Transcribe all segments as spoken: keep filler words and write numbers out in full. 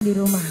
di rumah.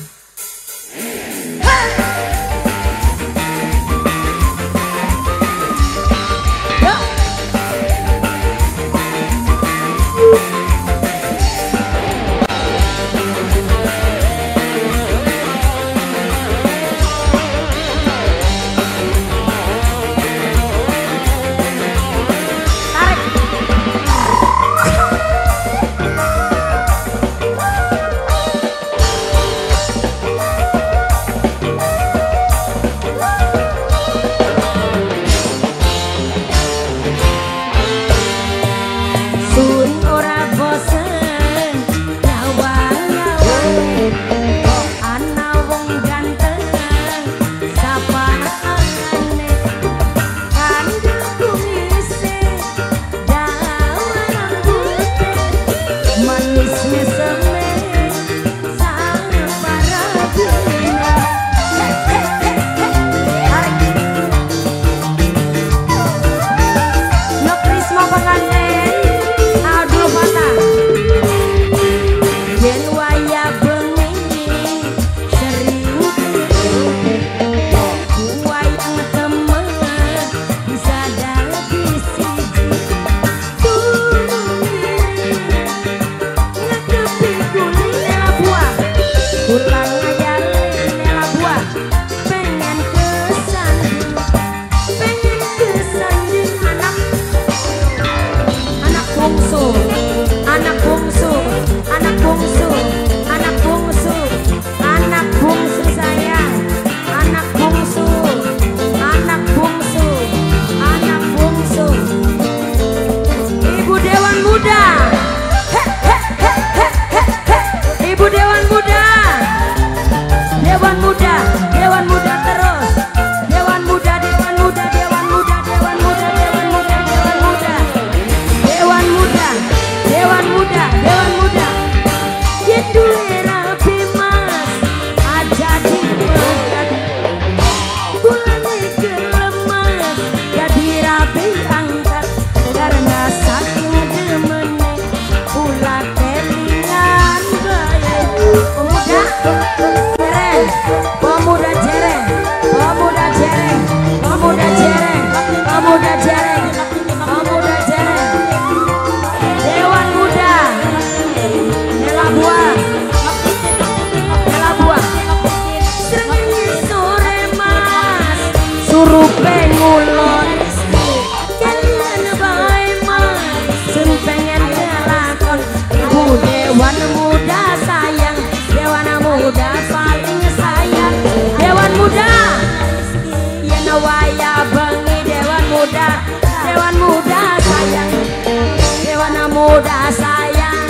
Muda sayang,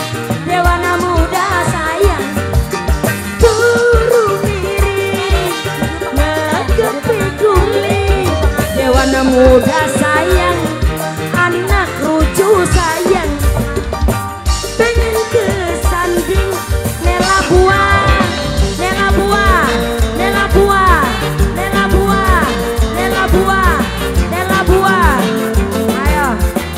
Dewana muda sayang, turu diri ngegepi guli. Dewana muda sayang, anak lucu sayang, pengen kesanding nela buah, nela buah, nela buah, nela buah, nela buah, nela buah. Ayo.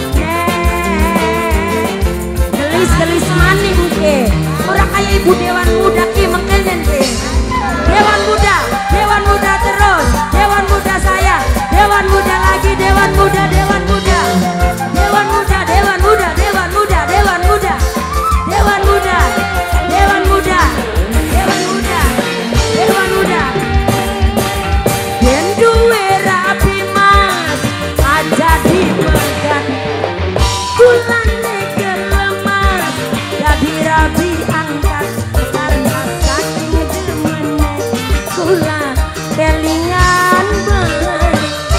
Gelis maning ke, orang kayak ibu Dewan Muda ke mengkenen ke. Dewan Muda, Dewan Muda terus, Dewan Muda saya, Dewan Muda lagi, Dewan Muda, Dewan Muda, Dewan Muda, Dewan Muda, Dewan Muda, Dewan Muda, Dewan Muda, Dewan Muda, Dewan Muda, Dewan Muda. Den duwe rapi mas, aja dimakan. Bulan rabi angkat karena saking demene kula kelingan banget.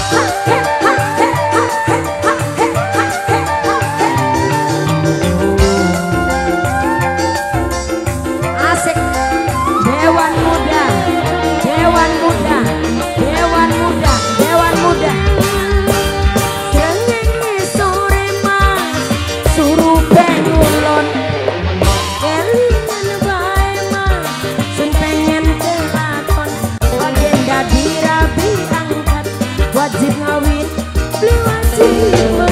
Asik. Dewan Muda, Dewan Muda, Dewan Muda, Dewan Muda. Sengenge sore mas suruh bengulon. Wajib ngawin, beli wajib